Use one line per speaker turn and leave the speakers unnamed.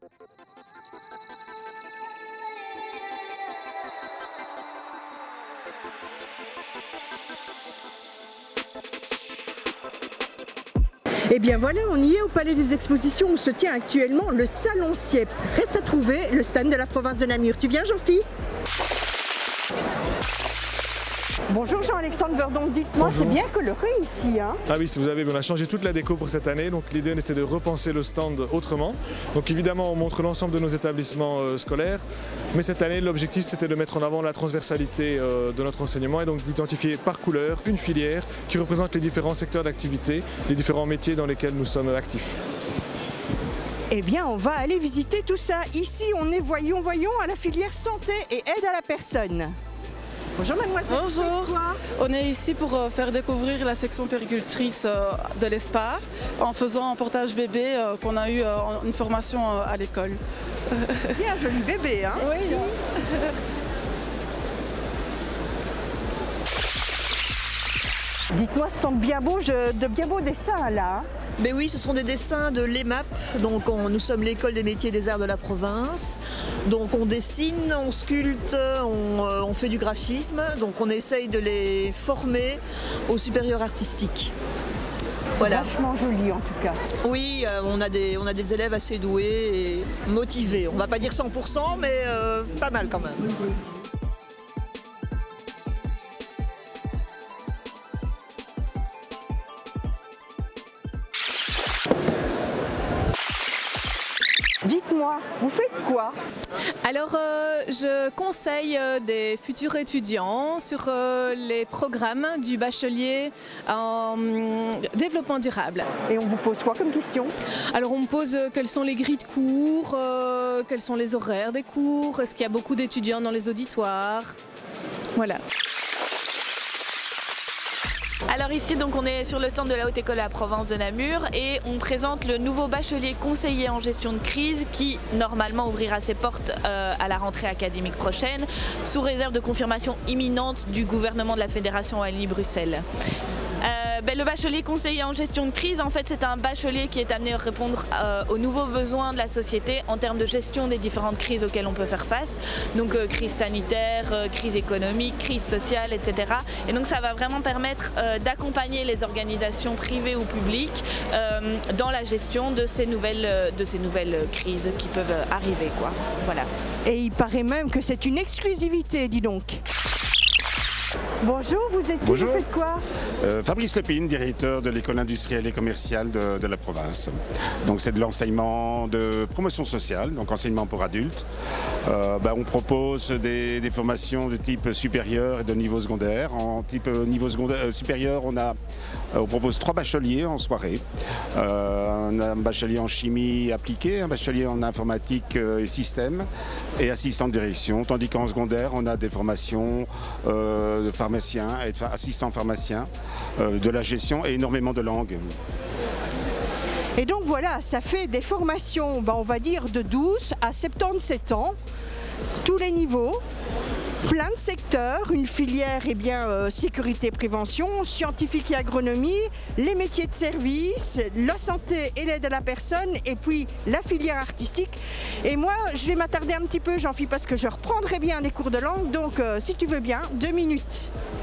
Et bien voilà, on y est au Palais des Expositions où se tient actuellement le Salon Siep. Reste à trouver le stand de la province de Namur. Tu viens, Jean-Phi? Bonjour Jean-Alexandre Verdon, dites-moi, c'est bien coloré ici, hein?
Ah oui, vous avez vu, on a changé toute la déco pour cette année, donc l'idée était de repenser le stand autrement. Donc évidemment, on montre l'ensemble de nos établissements scolaires, mais cette année, l'objectif c'était de mettre en avant la transversalité de notre enseignement et donc d'identifier par couleur une filière qui représente les différents secteurs d'activité, les différents métiers dans lesquels nous sommes actifs.
Eh bien, on va aller visiter tout ça. Ici, on est, voyons, à la filière santé et aide à la personne. Bonjour mademoiselle.
Bonjour. On est ici pour faire découvrir la section péricultrice de l'ESPA en faisant un portage bébé qu'on a eu une formation à l'école.
Bien joli bébé, hein?
Oui.
Dites-moi, ce sont de bien beaux dessins là.
Mais oui, ce sont des dessins de l'EMAP, donc nous sommes l'école des métiers et des arts de la province. Donc on dessine, on sculpte, on fait du graphisme, donc on essaye de les former au supérieur artistique. Voilà.
Vachement joli en tout cas.
Oui, on a des élèves assez doués et motivés. On ne va pas dire 100%, mais pas mal quand même.
Dites-moi, vous faites quoi?
Alors, je conseille des futurs étudiants sur les programmes du bachelier en développement durable.
Et on vous pose quoi comme question?
Alors, on me pose quelles sont les grilles de cours, quels sont les horaires des cours, est-ce qu'il y a beaucoup d'étudiants dans les auditoires? Voilà.
Alors ici donc on est sur le stand de la Haute École à la province de Namur et on présente le nouveau bachelier conseiller en gestion de crise qui normalement ouvrira ses portes à la rentrée académique prochaine sous réserve de confirmation imminente du gouvernement de la Fédération Wallonie-Bruxelles. Le bachelier conseiller en gestion de crise, en fait, c'est un bachelier qui est amené à répondre aux nouveaux besoins de la société en termes de gestion des différentes crises auxquelles on peut faire face. Donc crise sanitaire, crise économique, crise sociale, etc. Et donc ça va vraiment permettre d'accompagner les organisations privées ou publiques dans la gestion de ces nouvelles crises qui peuvent arriver, quoi. Voilà.
Et il paraît même que c'est une exclusivité, dis donc. Bonjour, vous êtes qui?
Bonjour.
Vous faites quoi?
Fabrice Lepine, directeur de l'école industrielle et commerciale de la province. Donc c'est de l'enseignement de promotion sociale, donc enseignement pour adultes. On propose des formations de type supérieur et de niveau secondaire. En type niveau supérieur, on propose 3 bacheliers en soirée. On a un bachelier en chimie appliquée, un bachelier en informatique et système et assistant de direction. Tandis qu'en secondaire, on a des formations de pharmaciens et assistants pharmaciens, de la gestion et énormément de langues.
Et donc voilà, ça fait des formations, on va dire de 12 à 77 ans, tous les niveaux, plein de secteurs, une filière sécurité prévention, scientifique et agronomie, les métiers de service, la santé et l'aide à la personne et puis la filière artistique. Et moi je vais m'attarder un petit peu, Jean-Phi, parce que je reprendrai bien les cours de langue, donc si tu veux bien, 2 minutes.